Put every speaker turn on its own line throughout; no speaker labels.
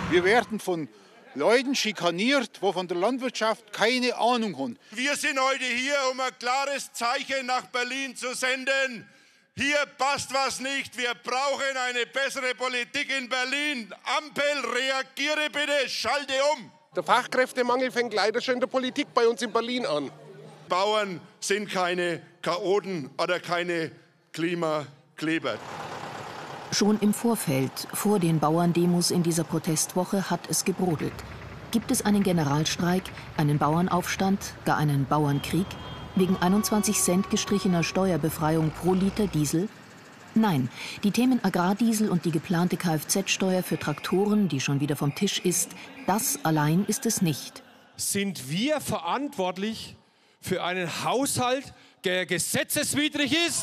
Wir werden von Leuten schikaniert, die von der Landwirtschaft keine Ahnung haben.
Wir sind heute hier, um ein klares Zeichen nach Berlin zu senden. Hier passt was nicht. Wir brauchen eine bessere Politik in Berlin. Ampel, reagiere bitte, schalte um.
Der Fachkräftemangel fängt leider schon in der Politik bei uns in Berlin an.
Bauern sind keine Chaoten oder keine Klimakleber.
Schon im Vorfeld, vor den Bauerndemos in dieser Protestwoche, hat es gebrodelt. Gibt es einen Generalstreik, einen Bauernaufstand, gar einen Bauernkrieg? Wegen 21 Cent gestrichener Steuerbefreiung pro Liter Diesel? Nein, die Themen Agrardiesel und die geplante Kfz-Steuer für Traktoren, die schon wieder vom Tisch ist, das allein ist es nicht.
Sind wir verantwortlich für einen Haushalt, der gesetzeswidrig ist?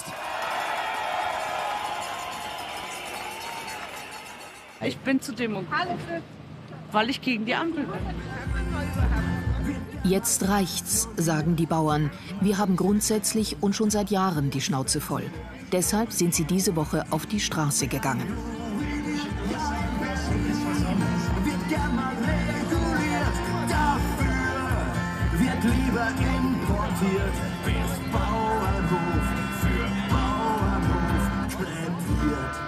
Ich bin zur Demo, weil ich gegen die Ampel bin.
Jetzt reicht's, sagen die Bauern. Wir haben grundsätzlich und schon seit Jahren die Schnauze voll. Deshalb sind sie diese Woche auf die Straße gegangen.
Wird lieber importiert, bis Bauernhof für Bauernhof plädiert.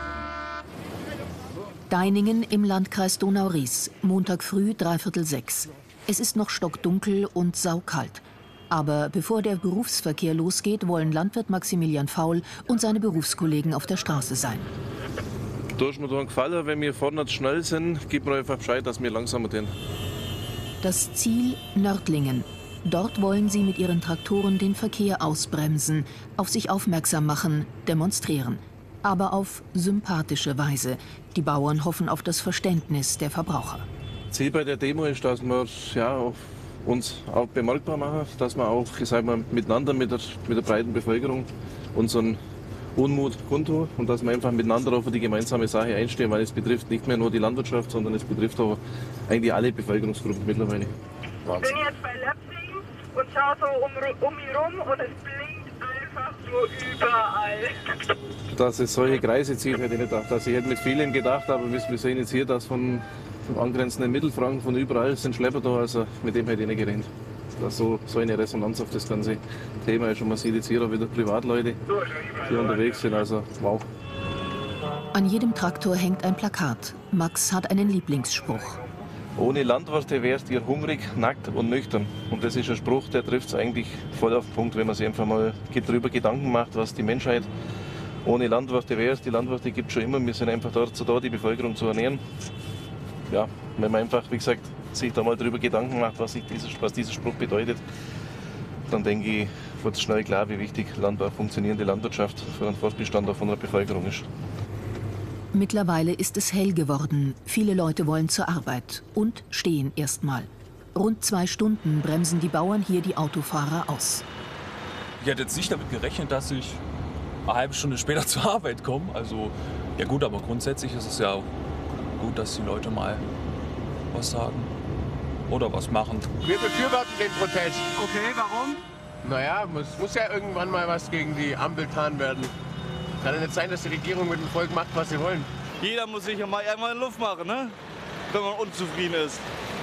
Deiningen im Landkreis Donau-Ries, Montag früh 5:45. Es ist noch stockdunkel und saukalt. Aber bevor der Berufsverkehr losgeht, wollen Landwirt Maximilian Faul und seine Berufskollegen auf der Straße sein.
Da ist mir dann gefallen, wenn wir vorne schnell sind, gibt mir einfach Bescheid, dass wir langsamer sind.
Das Ziel Nördlingen. Dort wollen sie mit ihren Traktoren den Verkehr ausbremsen, auf sich aufmerksam machen, demonstrieren. Aber auf sympathische Weise. Die Bauern hoffen auf das Verständnis der Verbraucher.
Ziel bei der Demo ist, dass wir uns auch bemerkbar machen, dass wir auch miteinander mit der breiten Bevölkerung unseren Unmut kundtun und dass wir einfach miteinander auf die gemeinsame Sache einstehen, weil es betrifft nicht mehr nur die Landwirtschaft, sondern es betrifft auch eigentlich alle Bevölkerungsgruppen mittlerweile.
Wahnsinn. Ich bin jetzt bei Leipzig und schaue so um mich rum und es blinkt einfach so überall.
Dass es solche Kreise zieht, hätte ich nicht gedacht. Also ich hätte mit vielen gedacht, aber wir sehen jetzt hier, dass vom angrenzenden Mittelfranken, von überall sind Schlepper da, also mit dem hätte ich nicht gerechnet. Dass so eine Resonanz auf das ganze Thema ist und man sieht jetzt hier auch wieder Privatleute, die unterwegs sind, also wow.
An jedem Traktor hängt ein Plakat. Max hat einen Lieblingsspruch.
Ohne Landwirte wärst ihr hungrig, nackt und nüchtern. Und das ist ein Spruch, der trifft es eigentlich voll auf den Punkt, wenn man sich einfach mal darüber Gedanken macht, was die Menschheit ohne Landwirte wäre. Die Landwirte gibt es schon immer, wir sind einfach dazu da, die Bevölkerung zu ernähren. Ja, wenn man einfach, wie gesagt, sich da mal darüber Gedanken macht, was dieser Spruch bedeutet, dann denke ich, wird es schnell klar, wie wichtig funktionierende Landwirtschaft für den Fortbestand von der Bevölkerung ist.
Mittlerweile ist es hell geworden. Viele Leute wollen zur Arbeit und stehen erstmal. Rund 2 Stunden bremsen die Bauern hier die Autofahrer aus.
Ich hätte jetzt nicht damit gerechnet, dass ich eine halbe Stunde später zur Arbeit komme. Also, ja gut, aber grundsätzlich ist es ja gut, dass die Leute mal was sagen oder was machen.
Wir befürworten den Protest.
Okay, warum?
Naja, es muss ja irgendwann mal was gegen die Ampel getan werden. Kann ja nicht sein, dass die Regierung mit dem Volk macht, was sie wollen.
Jeder muss sich ja mal irgendwann in Luft machen, ne? Wenn man unzufrieden ist.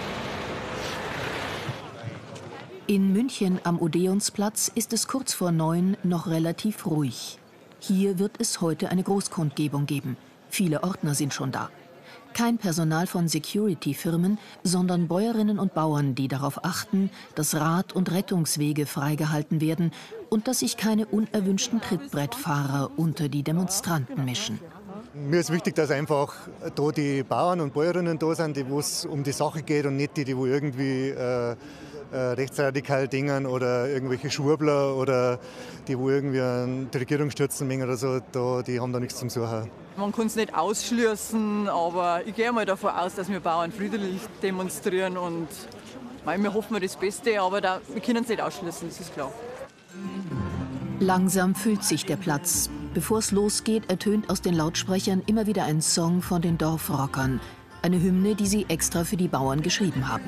In München am Odeonsplatz ist es kurz vor 9 noch relativ ruhig. Hier wird es heute eine Großkundgebung geben. Viele Ordner sind schon da. Kein Personal von Security-Firmen, sondern Bäuerinnen und Bauern, die darauf achten, dass Rad- und Rettungswege freigehalten werden und dass sich keine unerwünschten Trittbrettfahrer unter die Demonstranten mischen.
Mir ist wichtig, dass einfach da die Bauern und Bäuerinnen da sind, wo es um die Sache geht und nicht die irgendwie rechtsradikal dingen oder irgendwelche Schwurbler oder die wo irgendwie die Regierung stürzen möchten oder so, die haben da nichts zum Suchen.
Man kann es nicht ausschließen, aber ich gehe mal davon aus, dass wir Bauern friedlich demonstrieren und wir hoffen das Beste, aber wir können es nicht ausschließen, das ist klar.
Langsam füllt sich der Platz. Bevor es losgeht, ertönt aus den Lautsprechern immer wieder ein Song von den Dorfrockern. Eine Hymne, die sie extra für die Bauern geschrieben haben.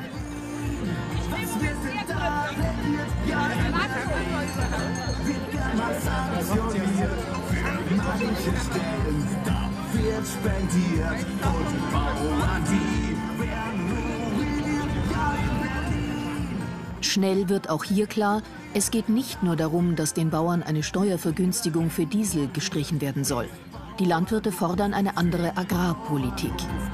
Spendiert und Bauern, die
Schnell wird auch hier klar, es geht nicht nur darum, dass den Bauern eine Steuervergünstigung für Diesel gestrichen werden soll. Die Landwirte fordern eine andere Agrarpolitik.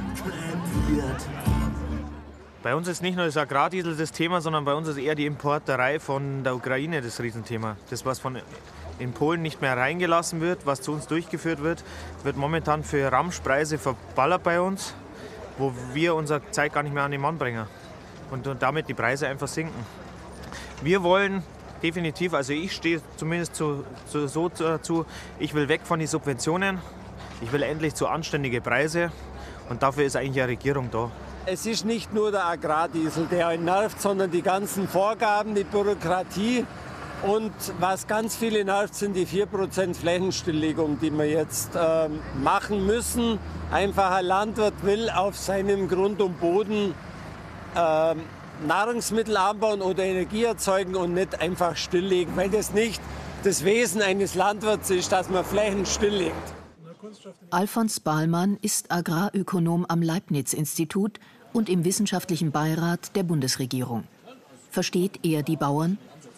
Bei uns ist nicht nur das Agrardiesel das Thema, sondern bei uns ist eher die Importerei von der Ukraine das Riesenthema. Das, was in Polen nicht mehr reingelassen wird, was zu uns durchgeführt wird, wird momentan für Ramschpreise verballert bei uns, wo wir unsere Zeit gar nicht mehr an den Mann bringen und damit die Preise einfach sinken. Wir wollen definitiv, also ich stehe zumindest so dazu, ich will weg von den Subventionen, ich will endlich zu anständige Preise und dafür ist eigentlich eine Regierung da.
Es ist nicht nur der Agrardiesel, der einen nervt, sondern die ganzen Vorgaben, die Bürokratie. Und was ganz viele nervt, sind die 4% Flächenstilllegung, die wir jetzt machen müssen. Einfach ein Landwirt will auf seinem Grund und Boden Nahrungsmittel anbauen oder Energie erzeugen und nicht einfach stilllegen, weil das nicht das Wesen eines Landwirts ist, dass man Flächen stilllegt.
Alfons Bahlmann ist Agrarökonom am Leibniz-Institut und im wissenschaftlichen Beirat der Bundesregierung. Versteht er die Bauern?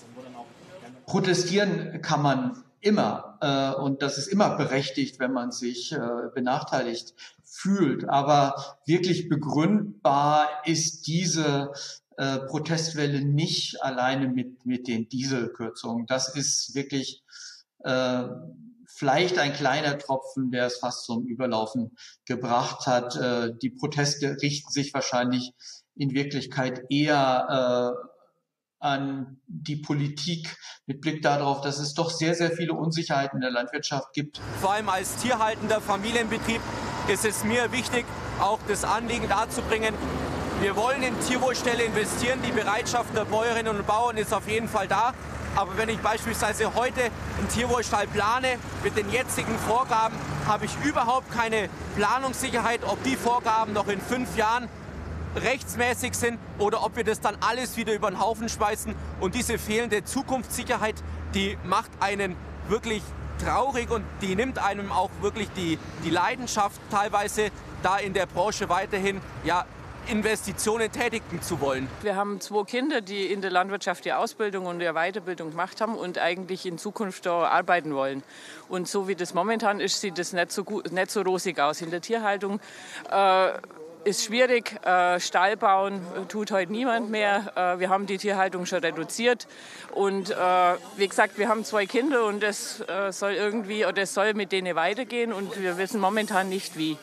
Protestieren kann man immer und das ist immer berechtigt, wenn man sich benachteiligt fühlt. Aber wirklich begründbar ist diese Protestwelle nicht alleine mit den Dieselkürzungen. Das ist wirklich vielleicht ein kleiner Tropfen, der es fast zum Überlaufen gebracht hat. Die Proteste richten sich wahrscheinlich in Wirklichkeit eher an die Politik mit Blick darauf, dass es doch sehr, sehr viele Unsicherheiten in der Landwirtschaft gibt.
Vor allem als tierhaltender Familienbetrieb ist es mir wichtig, auch das Anliegen darzubringen. Wir wollen in Tierwohlställe investieren. Die Bereitschaft der Bäuerinnen und Bauern ist auf jeden Fall da. Aber wenn ich beispielsweise heute einen Tierwohlstall plane, mit den jetzigen Vorgaben, habe ich überhaupt keine Planungssicherheit, ob die Vorgaben noch in 5 Jahren rechtsmäßig sind oder ob wir das dann alles wieder über den Haufen schmeißen. Und diese fehlende Zukunftssicherheit, die macht einen wirklich traurig und die nimmt einem auch wirklich die Leidenschaft teilweise, da in der Branche weiterhin Investitionen tätigen zu wollen.
Wir haben 2 Kinder, die in der Landwirtschaft die Ausbildung und die Weiterbildung gemacht haben und eigentlich in Zukunft da arbeiten wollen. Und so wie das momentan ist, sieht das nicht so rosig aus. In der Tierhaltung ist schwierig. Stall bauen tut heute niemand mehr. Wir haben die Tierhaltung schon reduziert. Und wie gesagt, wir haben 2 Kinder und das soll mit denen weitergehen und wir wissen momentan nicht wie.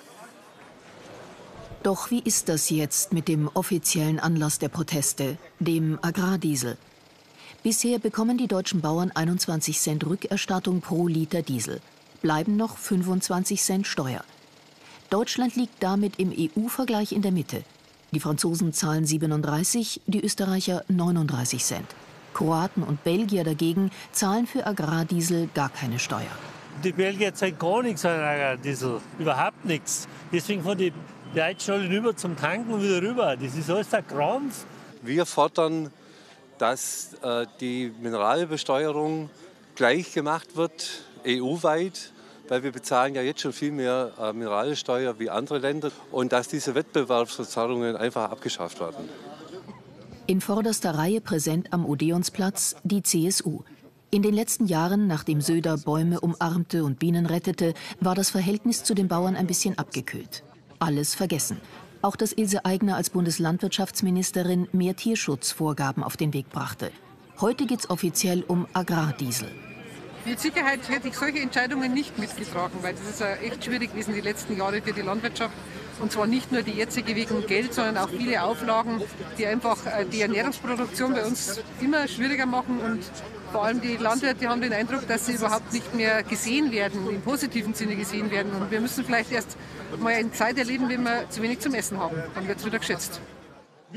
Doch wie ist das jetzt mit dem offiziellen Anlass der Proteste, dem Agrardiesel? Bisher bekommen die deutschen Bauern 21 Cent Rückerstattung pro Liter Diesel. Bleiben noch 25 Cent Steuer. Deutschland liegt damit im EU-Vergleich in der Mitte. Die Franzosen zahlen 37, die Österreicher 39 Cent. Kroaten und Belgier dagegen zahlen für Agrardiesel gar keine Steuer.
Die Belgier zahlen gar nichts an Agrardiesel, überhaupt nichts. Deswegen von die Leute schnell rüber zum Tanken und wieder rüber. Das ist alles der Krampf.
Wir fordern, dass die Mineralbesteuerung gleich gemacht wird, EU-weit, weil wir bezahlen ja jetzt schon viel mehr Mineralsteuer wie andere Länder und dass diese Wettbewerbsverzerrungen einfach abgeschafft werden.
In vorderster Reihe präsent am Odeonsplatz die CSU. In den letzten Jahren, nachdem Söder Bäume umarmte und Bienen rettete, war das Verhältnis zu den Bauern ein bisschen abgekühlt. Alles vergessen. Auch dass Ilse Aigner als Bundeslandwirtschaftsministerin mehr Tierschutzvorgaben auf den Weg brachte. Heute geht es offiziell um Agrardiesel.
Mit Sicherheit hätte ich solche Entscheidungen nicht mitgetragen, weil das ist ja echt schwierig gewesen die letzten Jahre für die Landwirtschaft. Und zwar nicht nur die jetzige wegen Geld, sondern auch viele Auflagen, die einfach die Ernährungsproduktion bei uns immer schwieriger machen. Und vor allem die Landwirte haben den Eindruck, dass sie überhaupt nicht mehr gesehen werden, im positiven Sinne gesehen werden. Und wir müssen vielleicht erst mal eine Zeit erleben, wenn wir zu wenig zum Essen haben. Dann wird es wieder geschätzt.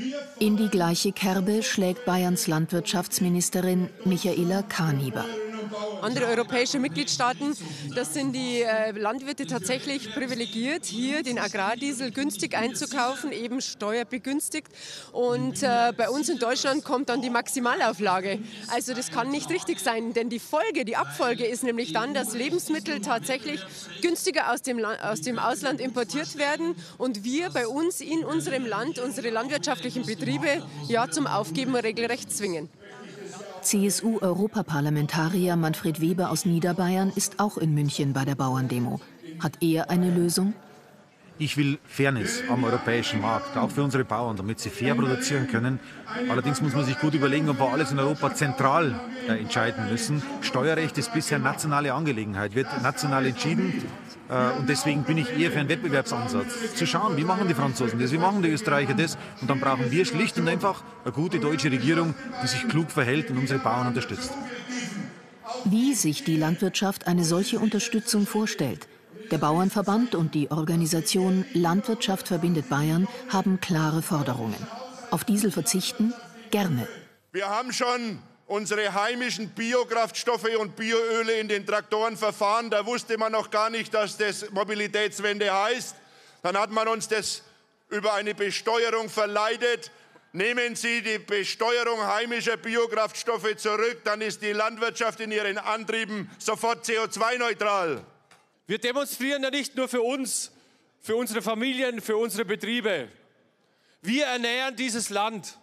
In die gleiche Kerbe schlägt Bayerns Landwirtschaftsministerin Michaela Kahnhieber.
andere europäische Mitgliedstaaten. Das sind die Landwirte tatsächlich privilegiert, hier den Agrardiesel günstig einzukaufen, eben steuerbegünstigt. Und bei uns in Deutschland kommt dann die Maximalauflage. Also das kann nicht richtig sein, denn die Abfolge ist nämlich dann, dass Lebensmittel tatsächlich günstiger aus dem Ausland importiert werden und wir bei uns in unserem Land unsere landwirtschaftlichen Betriebe ja zum Aufgeben regelrecht zwingen.
CSU-Europaparlamentarier Manfred Weber aus Niederbayern ist auch in München bei der Bauerndemo. Hat er eine Lösung?
Ich will Fairness am europäischen Markt, auch für unsere Bauern, damit sie fair produzieren können. Allerdings muss man sich gut überlegen, ob wir alles in Europa zentral entscheiden müssen. Steuerrecht ist bisher nationale Angelegenheit, wird national entschieden. Und deswegen bin ich eher für einen Wettbewerbsansatz. Zu schauen, wie machen die Franzosen das, wie machen die Österreicher das. Und dann brauchen wir schlicht und einfach eine gute deutsche Regierung, die sich klug verhält und unsere Bauern unterstützt.
Wie sich die Landwirtschaft eine solche Unterstützung vorstellt? Der Bauernverband und die Organisation Landwirtschaft verbindet Bayern haben klare Forderungen. Auf Diesel verzichten? Gerne.
Wir haben schon unsere heimischen Biokraftstoffe und Bioöle in den Traktoren verfahren. Da wusste man noch gar nicht, dass das Mobilitätswende heißt. Dann hat man uns das über eine Besteuerung verleidet. Nehmen Sie die Besteuerung heimischer Biokraftstoffe zurück, dann ist die Landwirtschaft in ihren Antrieben sofort CO2-neutral.
Wir demonstrieren ja nicht nur für uns, für unsere Familien, für unsere Betriebe. Wir ernähren dieses Land.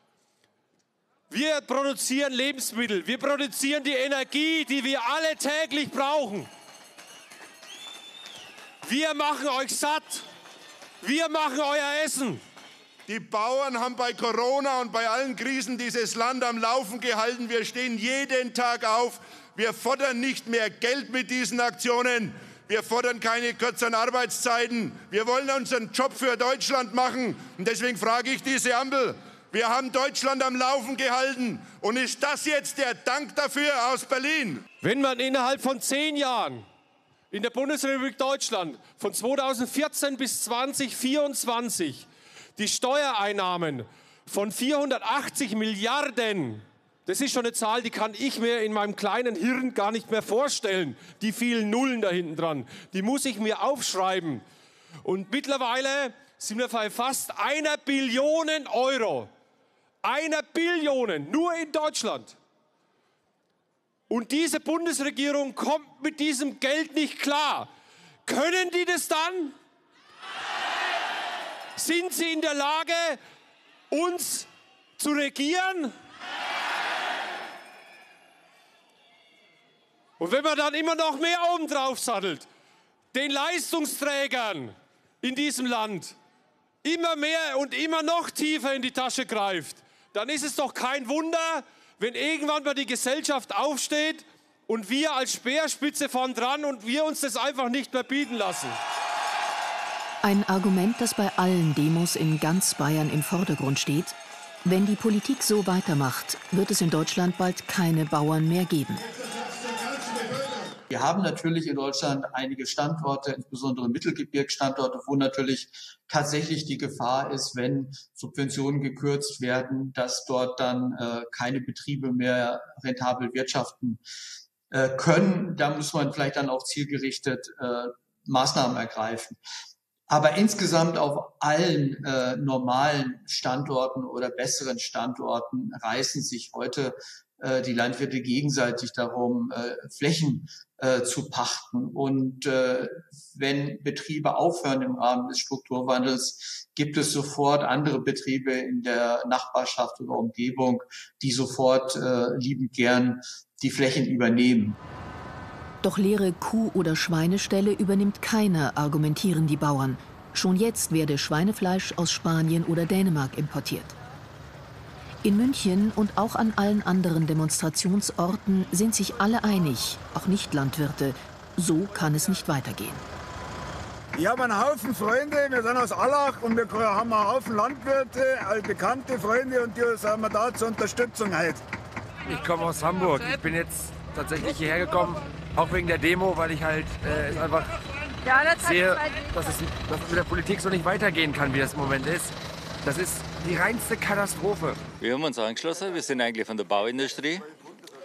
Wir produzieren Lebensmittel. Wir produzieren die Energie, die wir alle täglich brauchen. Wir machen euch satt. Wir machen euer Essen.
Die Bauern haben bei Corona und bei allen Krisen dieses Land am Laufen gehalten. Wir stehen jeden Tag auf. Wir fordern nicht mehr Geld mit diesen Aktionen. Wir fordern keine kürzeren Arbeitszeiten. Wir wollen unseren Job für Deutschland machen. Und deswegen frage ich diese Ampel. Wir haben Deutschland am Laufen gehalten. Und ist das jetzt der Dank dafür aus Berlin?
Wenn man innerhalb von 10 Jahren in der Bundesrepublik Deutschland von 2014 bis 2024 die Steuereinnahmen von 480 Milliarden, das ist schon eine Zahl, die kann ich mir in meinem kleinen Hirn gar nicht mehr vorstellen. Die vielen Nullen da hinten dran, die muss ich mir aufschreiben. Und mittlerweile sind wir bei fast 1 Billion Euro. 1 Billion, nur in Deutschland. Und diese Bundesregierung kommt mit diesem Geld nicht klar. Können die das dann? Sind sie in der Lage, uns zu regieren? Und wenn man dann immer noch mehr oben drauf sattelt, den Leistungsträgern in diesem Land immer mehr und immer noch tiefer in die Tasche greift, dann ist es doch kein Wunder, wenn irgendwann mal die Gesellschaft aufsteht und wir als Speerspitze vorn dran und wir uns das einfach nicht mehr bieten lassen.
Ein Argument, das bei allen Demos in ganz Bayern im Vordergrund steht: Wenn die Politik so weitermacht, wird es in Deutschland bald keine Bauern mehr geben.
Wir haben natürlich in Deutschland einige Standorte, insbesondere Mittelgebirgsstandorte, wo natürlich tatsächlich die Gefahr ist, wenn Subventionen gekürzt werden, dass dort dann keine Betriebe mehr rentabel wirtschaften können. Da muss man vielleicht dann auch zielgerichtet Maßnahmen ergreifen. Aber insgesamt auf allen normalen Standorten oder besseren Standorten reißen sich heute die Landwirte gegenseitig darum, Flächen zu pachten. Und wenn Betriebe aufhören im Rahmen des Strukturwandels, gibt es sofort andere Betriebe in der Nachbarschaft oder Umgebung, die sofort liebend gern die Flächen übernehmen.
Doch leere Kuh- oder Schweineställe übernimmt keiner, argumentieren die Bauern. Schon jetzt werde Schweinefleisch aus Spanien oder Dänemark importiert. In München und auch an allen anderen Demonstrationsorten sind sich alle einig, auch Nicht-Landwirte. So kann es nicht weitergehen.
Ich habe einen Haufen Freunde, wir sind aus Allach und wir haben einen Haufen Landwirte, bekannte Freunde und die sind wir da zur Unterstützung heute.
Ich komme aus Hamburg. Ich bin jetzt tatsächlich hierher gekommen, auch wegen der Demo, weil ich halt einfach sehe, dass es mit der Politik so nicht weitergehen kann, wie das im Moment ist. Das ist die reinste Katastrophe.
Wir haben uns angeschlossen, wir sind eigentlich von der Bauindustrie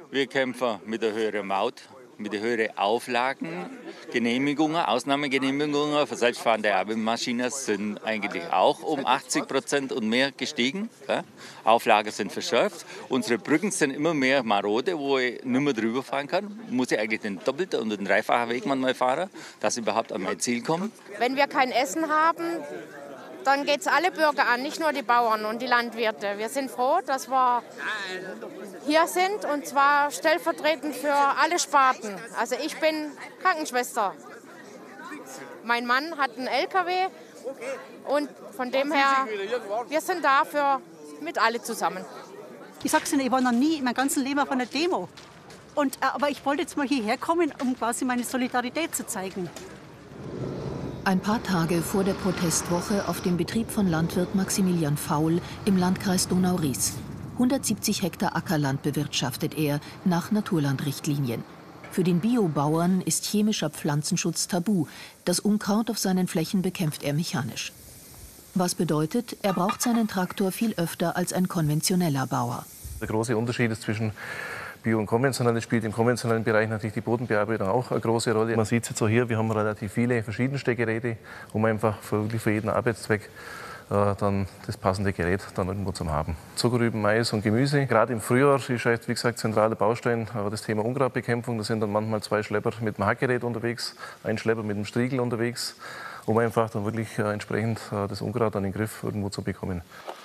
Wir kämpfen mit der höheren Maut, mit den höheren Auflagen, Genehmigungen, Ausnahmegenehmigungen für selbstfahrende Arbeitsmaschinen sind eigentlich auch um 80% und mehr gestiegen. Ja. Auflagen sind verschärft. Unsere Brücken sind immer mehr marode, wo ich nicht mehr drüber fahren kann. Muss ich eigentlich den doppelten und den dreifachen Weg manchmal fahren, dass ich überhaupt an mein Ziel komme.
Wenn wir kein Essen haben, dann geht es alle Bürger an, nicht nur die Bauern und die Landwirte. Wir sind froh, dass wir hier sind, und zwar stellvertretend für alle Sparten. Also ich bin Krankenschwester. Mein Mann hat einen LKW und von dem her, wir sind da mit alle zusammen.
Ich sag's Ihnen, ich war noch nie in meinem ganzen Leben auf einer Demo. Aber ich wollte jetzt mal hierher kommen, um quasi meine Solidarität zu zeigen.
Ein paar Tage vor der Protestwoche auf dem Betrieb von Landwirt Maximilian Faul im Landkreis Donau-Ries. 170 Hektar Ackerland bewirtschaftet er nach Naturlandrichtlinien. Für den Biobauern ist chemischer Pflanzenschutz tabu. Das Unkraut auf seinen Flächen bekämpft er mechanisch. Was bedeutet, er braucht seinen Traktor viel öfter als ein konventioneller Bauer.
Der große Unterschied ist zwischen Bio und konventionell. Es spielt im konventionellen Bereich natürlich die Bodenbearbeitung auch eine große Rolle. Man sieht es jetzt so hier, wir haben relativ viele verschiedenste Geräte, um einfach wirklich für jeden Arbeitszweck dann das passende Gerät dann irgendwo zu haben. Zuckerrüben, Mais und Gemüse. Gerade im Frühjahr ist halt, wie gesagt, zentraler Baustein das Thema Unkrautbekämpfung. Da sind dann manchmal 2 Schlepper mit dem Hackgerät unterwegs, ein Schlepper mit dem Striegel unterwegs, um einfach dann wirklich entsprechend das Unkraut dann in den Griff irgendwo zu bekommen.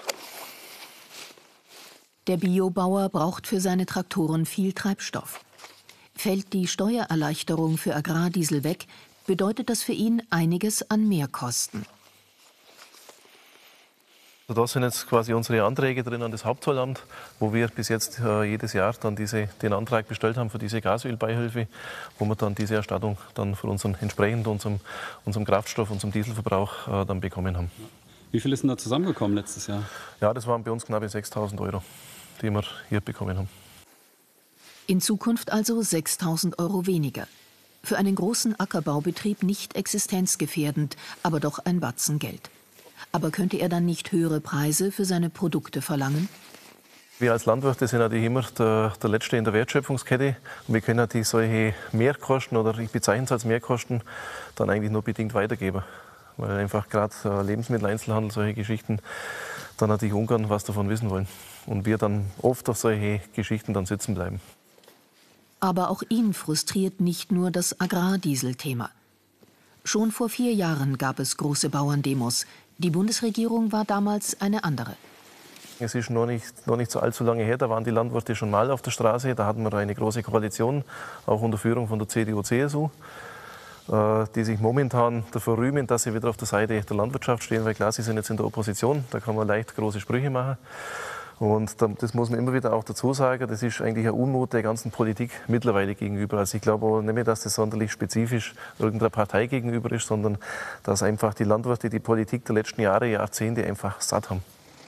Der Biobauer braucht für seine Traktoren viel Treibstoff. Fällt die Steuererleichterung für Agrardiesel weg, bedeutet das für ihn einiges an Mehrkosten.
Da sind jetzt quasi unsere Anträge drin an das Hauptzollamt, wo wir bis jetzt jedes Jahr dann den Antrag bestellt haben für diese Gasölbeihilfe, wo wir dann diese Erstattung dann von entsprechend unserem Kraftstoff, unserem Dieselverbrauch dann bekommen haben.
Wie viel ist denn da zusammengekommen letztes Jahr?
Ja, das waren bei uns knapp 6.000 €, die wir hier bekommen haben.
In Zukunft also 6.000 € weniger. Für einen großen Ackerbaubetrieb nicht existenzgefährdend, aber doch ein Batzen Geld. Aber könnte er dann nicht höhere Preise für seine Produkte verlangen?
Wir als Landwirte sind natürlich immer der Letzte in der Wertschöpfungskette. Und wir können natürlich solche Mehrkosten, oder ich bezeichne es als Mehrkosten, dann eigentlich nur bedingt weitergeben. Weil einfach gerade Lebensmitteleinzelhandel, solche Geschichten, dann natürlich ungern was davon wissen wollen. Und wir dann oft auf solche Geschichten dann sitzen bleiben.
Aber auch ihn frustriert nicht nur das Agrardieselthema. Schon vor 4 Jahren gab es große Bauerndemos. Die Bundesregierung war damals eine andere.
Es ist noch nicht so allzu lange her, da waren die Landwirte schon mal auf der Straße. Da hatten wir eine große Koalition, auch unter Führung von der CDU-CSU. Die sich momentan dafür rühmen, dass sie wieder auf der Seite der Landwirtschaft stehen, weil klar, sie sind jetzt in der Opposition, da kann man leicht große Sprüche machen. Und das muss man immer wieder auch dazu sagen, das ist eigentlich ein Unmut der ganzen Politik mittlerweile gegenüber. Also ich glaube auch nicht mehr, dass das sonderlich spezifisch irgendeiner Partei gegenüber ist, sondern dass einfach die Landwirte die Politik der letzten Jahre, Jahrzehnte einfach satt haben.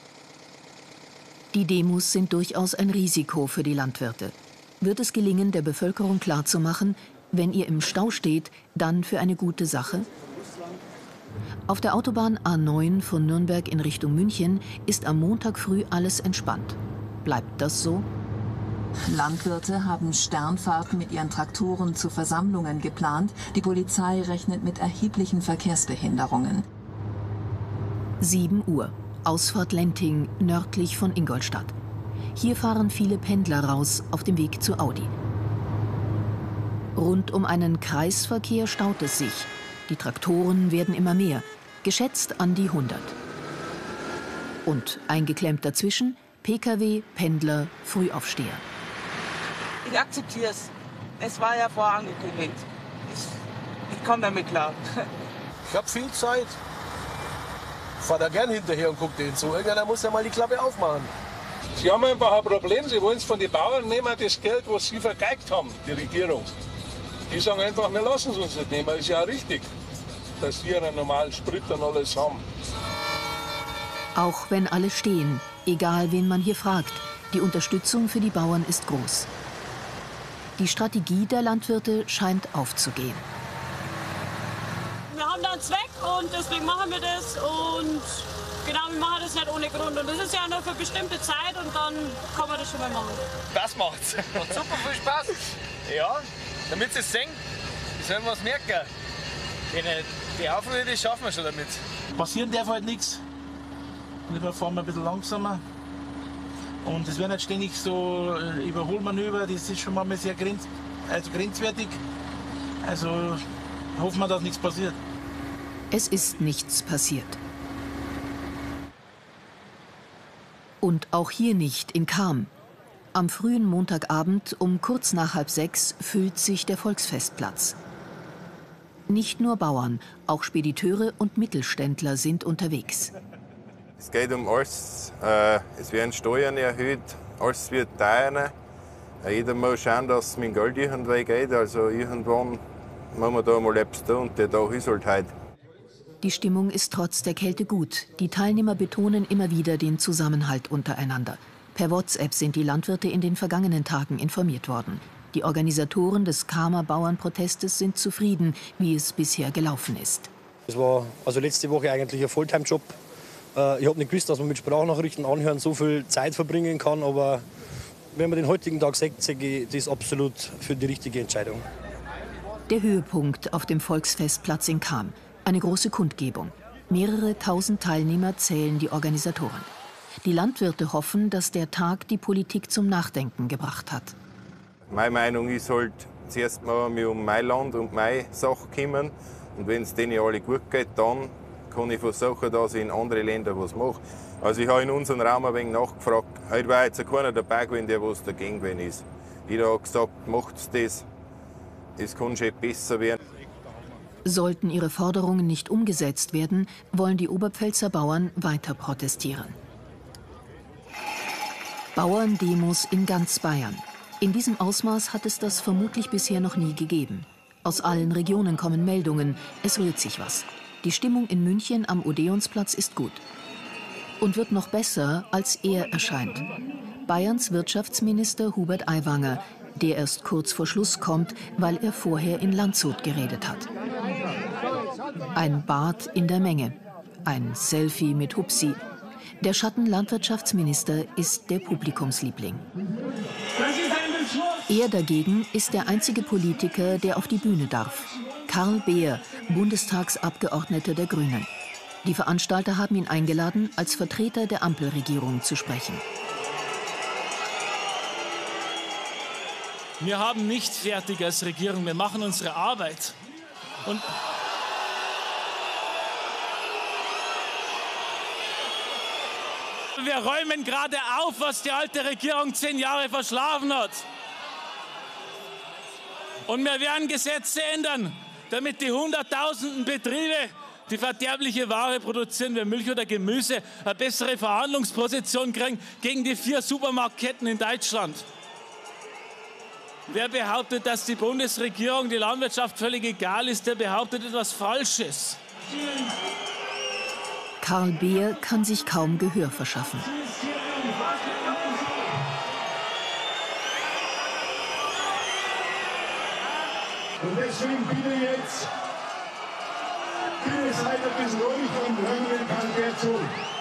Die Demos sind durchaus ein Risiko für die Landwirte. Wird es gelingen, der Bevölkerung klarzumachen, wenn ihr im Stau steht, dann für eine gute Sache? Auf der Autobahn A9 von Nürnberg in Richtung München ist am Montag früh alles entspannt. Bleibt das so?
Landwirte haben Sternfahrten mit ihren Traktoren zu Versammlungen geplant. Die Polizei rechnet mit erheblichen Verkehrsbehinderungen.
7 Uhr, Ausfahrt Lenting, nördlich von Ingolstadt. Hier fahren viele Pendler raus auf dem Weg zu Audi. Rund um einen Kreisverkehr staut es sich. Die Traktoren werden immer mehr, geschätzt an die 100. Und eingeklemmt dazwischen Pkw, Pendler, Frühaufsteher.
Ich akzeptiere es. Es war ja vorangekündigt. Ich komme damit klar.
Ich habe viel Zeit. Ich fahre da gern hinterher und gucke denen zu. Irgendeiner muss ja mal die Klappe aufmachen.
Sie haben einfach ein Problem. Sie wollen es von den Bauern nehmen, das Geld, was sie vergeigt haben, die Regierung. Die sagen einfach, wir lassen es uns nicht nehmen. Ist ja auch richtig, dass wir einen normalen Sprit und alles haben.
Auch wenn alle stehen, egal wen man hier fragt, die Unterstützung für die Bauern ist groß. Die Strategie der Landwirte scheint aufzugehen.
Wir haben da einen Zweck und deswegen machen wir das. Und
Genau, wir machen das nicht ohne Grund. Und das ist ja nur für bestimmte Zeit und dann kann man das schon mal machen.
Spaß macht's. Macht super viel Spaß. Ja, damit sie es sehen, die sollen was merken. Die Aufrufe, die schaffen wir schon damit.
Passieren darf halt nichts. Wir fahren ein bisschen langsamer. Und es werden nicht ständig so Überholmanöver, das ist schon mal sehr grenzwertig. Also hoffen wir, dass nichts passiert.
Es ist nichts passiert. Und auch hier nicht in Cham. Am frühen Montagabend um kurz nach 5:30 füllt sich der Volksfestplatz. Nicht nur Bauern, auch Spediteure und Mittelständler sind unterwegs.
Es geht um alles. Es werden Steuern erhöht, alles wird teurer. Jeder muss schauen, dass es mit dem Geld irgendwie geht. Also irgendwann muss man da mal etwas tun und der Tag ist halt heute.
Die Stimmung ist trotz der Kälte gut. Die Teilnehmer betonen immer wieder den Zusammenhalt untereinander. Per WhatsApp sind die Landwirte in den vergangenen Tagen informiert worden. Die Organisatoren des Chamer Bauernprotestes sind zufrieden, wie es bisher gelaufen ist.
Es war also letzte Woche eigentlich ein Fulltime-Job. Ich habe nicht gewusst, dass man mit Sprachnachrichten anhören so viel Zeit verbringen kann, aber wenn man den heutigen Tag sieht, das ist absolut für die richtige Entscheidung.
Der Höhepunkt auf dem Volksfestplatz in Cham. Eine große Kundgebung. Mehrere tausend Teilnehmer zählen die Organisatoren. Die Landwirte hoffen, dass der Tag die Politik zum Nachdenken gebracht hat.
Meine Meinung ist halt, zuerst mal um mein Land und meine Sache kümmern. Und wenn es denen alle gut geht, dann kann ich versuchen, dass ich in andere Länder was mache. Also ich habe in unserem Raum ein wenig nachgefragt. Heute war jetzt keiner dabei gewesen, der was dagegen gewesen ist. Jeder hat gesagt, macht das. Es kann schon besser werden.
Sollten ihre Forderungen nicht umgesetzt werden, wollen die Oberpfälzer Bauern weiter protestieren. Bauerndemos in ganz Bayern. In diesem Ausmaß hat es das vermutlich bisher noch nie gegeben. Aus allen Regionen kommen Meldungen, es rührt sich was. Die Stimmung in München am Odeonsplatz ist gut. Und wird noch besser, als er erscheint. Bayerns Wirtschaftsminister Hubert Aiwanger, der erst kurz vor Schluss kommt, weil er vorher in Landshut geredet hat. Ein Bart in der Menge, ein Selfie mit Hupsi. Der Schattenlandwirtschaftsminister ist der Publikumsliebling. Er dagegen ist der einzige Politiker, der auf die Bühne darf. Karl Beer, Bundestagsabgeordneter der Grünen. Die Veranstalter haben ihn eingeladen, als Vertreter der Ampelregierung zu sprechen.
Wir haben nicht fertig als Regierung, wir machen unsere Arbeit. Und wir räumen gerade auf, was die alte Regierung 10 Jahre verschlafen hat. Und wir werden Gesetze ändern, damit die hunderttausenden Betriebe, die verderbliche Ware produzieren, wie Milch oder Gemüse, eine bessere Verhandlungsposition kriegen gegen die 4 Supermarktketten in Deutschland. Wer behauptet, dass die Bundesregierung die Landwirtschaft völlig egal ist, der behauptet etwas Falsches.
Karl Beer kann sich kaum Gehör verschaffen.
Und deswegen bitte jetzt, bitte seid ein bisschen ruhig und hören den Karl Beer zu.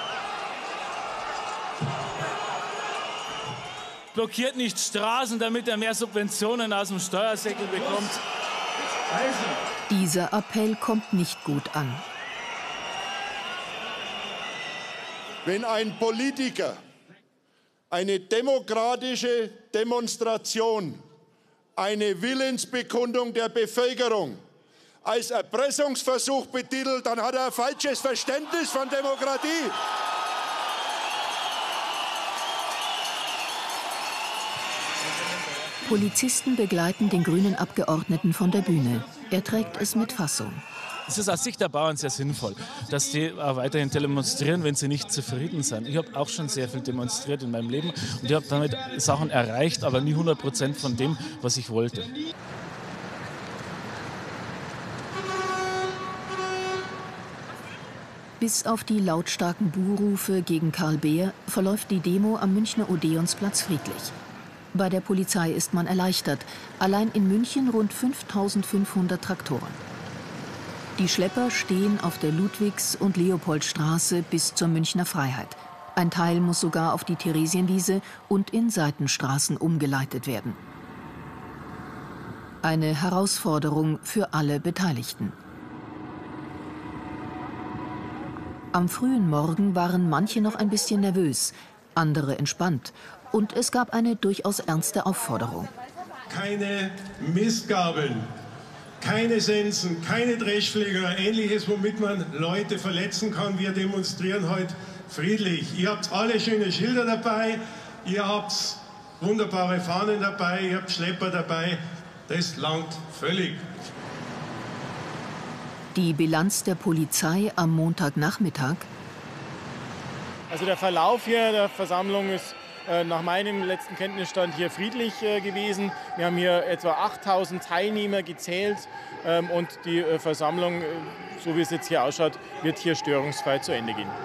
Blockiert nicht Straßen, damit er mehr Subventionen aus dem Steuersäckel bekommt.
Dieser Appell kommt nicht gut an.
Wenn ein Politiker eine demokratische Demonstration, eine Willensbekundung der Bevölkerung als Erpressungsversuch betitelt, dann hat er ein falsches Verständnis von Demokratie.
Polizisten begleiten den grünen Abgeordneten von der Bühne. Er trägt es mit Fassung.
Es ist aus Sicht der Bauern sehr sinnvoll, dass die auch weiterhin demonstrieren, wenn sie nicht zufrieden sind. Ich habe auch schon sehr viel demonstriert in meinem Leben und ich habe damit Sachen erreicht, aber nie 100% von dem, was ich wollte.
Bis auf die lautstarken Buhrufe gegen Karl Beer verläuft die Demo am Münchner Odeonsplatz friedlich. Bei der Polizei ist man erleichtert. Allein in München rund 5.500 Traktoren. Die Schlepper stehen auf der Ludwigs- und Leopoldstraße bis zur Münchner Freiheit. Ein Teil muss sogar auf die Theresienwiese und in Seitenstraßen umgeleitet werden. Eine Herausforderung für alle Beteiligten. Am frühen Morgen waren manche noch ein bisschen nervös, andere entspannt. Und es gab eine durchaus ernste Aufforderung.
Keine Mistgabeln, keine Sensen, keine Dreschfleger oder Ähnliches, womit man Leute verletzen kann. Wir demonstrieren heute friedlich. Ihr habt alle schöne Schilder dabei, ihr habt wunderbare Fahnen dabei, ihr habt Schlepper dabei. Das langt völlig.
Die Bilanz der Polizei am Montagnachmittag?
Also der Verlauf hier der Versammlung ist nach meinem letzten Kenntnisstand hier friedlich gewesen. Wir haben hier etwa 8000 Teilnehmer gezählt und die Versammlung, so wie es jetzt hier ausschaut, wird hier störungsfrei zu Ende gehen.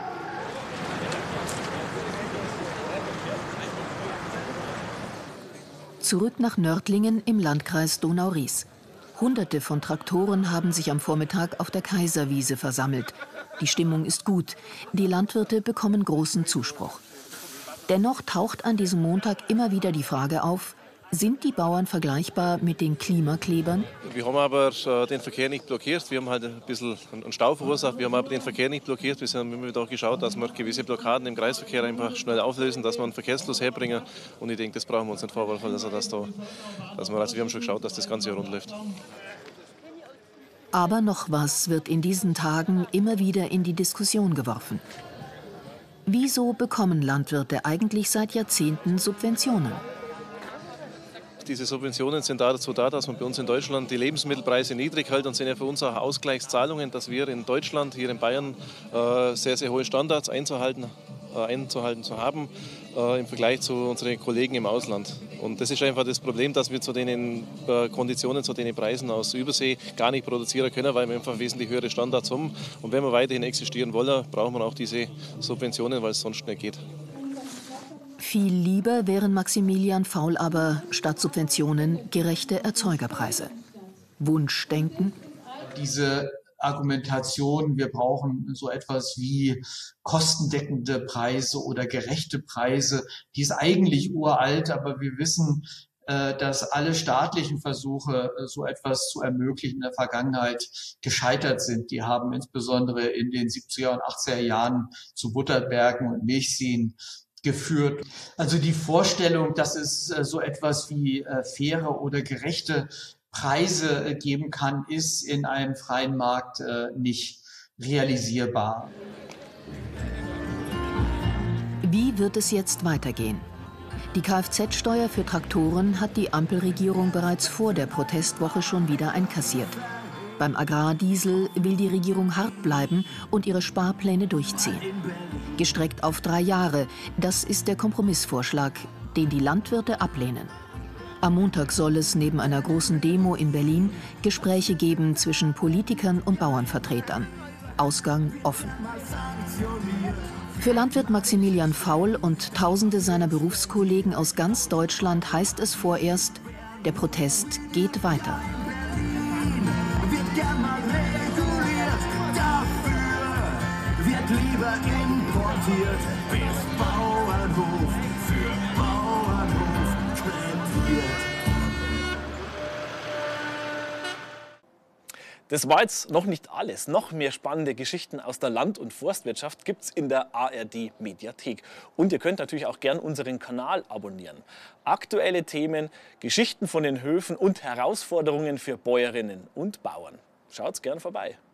Zurück nach Nördlingen im Landkreis Donau-Ries. Hunderte von Traktoren haben sich am Vormittag auf der Kaiserwiese versammelt. Die Stimmung ist gut. Die Landwirte bekommen großen Zuspruch. Dennoch taucht an diesem Montag immer wieder die Frage auf, sind die Bauern vergleichbar mit den Klimaklebern?
Wir haben aber den Verkehr nicht blockiert. Wir haben halt ein bisschen einen Stau verursacht. Wir haben aber den Verkehr nicht blockiert. Wir haben immer wieder auch geschaut, dass wir gewisse Blockaden im Kreisverkehr einfach schnell auflösen, dass wir einen Verkehrsfluss herbringen. Und ich denke, das brauchen wir uns nicht vorwerfen. Also wir haben schon geschaut, dass das Ganze rund läuft.
Aber noch was wird in diesen Tagen immer wieder in die Diskussion geworfen. Wieso bekommen Landwirte eigentlich seit Jahrzehnten Subventionen?
Diese Subventionen sind dazu da, dass man bei uns in Deutschland die Lebensmittelpreise niedrig hält und sind ja für uns auch Ausgleichszahlungen, dass wir in Deutschland, hier in Bayern, sehr, sehr hohe Standards einzuhalten zu haben im Vergleich zu unseren Kollegen im Ausland. Und das ist einfach das Problem, dass wir zu den Konditionen, zu den Preisen aus Übersee gar nicht produzieren können, weil wir einfach wesentlich höhere Standards haben. Und wenn wir weiterhin existieren wollen, brauchen wir auch diese Subventionen, weil es sonst nicht geht.
Viel lieber wären Maximilian Faul aber statt Subventionen gerechte Erzeugerpreise. Wunschdenken?
Diese Argumentation, wir brauchen so etwas wie kostendeckende Preise oder gerechte Preise, die ist eigentlich uralt, aber wir wissen, dass alle staatlichen Versuche, so etwas zu ermöglichen, in der Vergangenheit gescheitert sind. Die haben insbesondere in den 70er und 80er Jahren zu Butterbergen und Milchseen geführt. Also die Vorstellung, dass es so etwas wie faire oder gerechte Preise geben kann, ist in einem freien Markt nicht realisierbar.
Wie wird es jetzt weitergehen? Die Kfz-Steuer für Traktoren hat die Ampelregierung bereits vor der Protestwoche schon wieder einkassiert. Beim Agrardiesel will die Regierung hart bleiben und ihre Sparpläne durchziehen. Gestreckt auf 3 Jahre, das ist der Kompromissvorschlag, den die Landwirte ablehnen. Am Montag soll es neben einer großen Demo in Berlin Gespräche geben zwischen Politikern und Bauernvertretern. Ausgang offen. Für Landwirt Maximilian Faul und Tausende seiner Berufskollegen aus ganz Deutschland heißt es vorerst, der Protest geht weiter.
Gern mal reguliert, dafür wird lieber importiert, bis Bauernhof für Bauernhof plädiert.
Das war jetzt noch nicht alles. Noch mehr spannende Geschichten aus der Land- und Forstwirtschaft gibt es in der ARD-Mediathek. Und ihr könnt natürlich auch gern unseren Kanal abonnieren. Aktuelle Themen, Geschichten von den Höfen und Herausforderungen für Bäuerinnen und Bauern. Schaut's gern vorbei.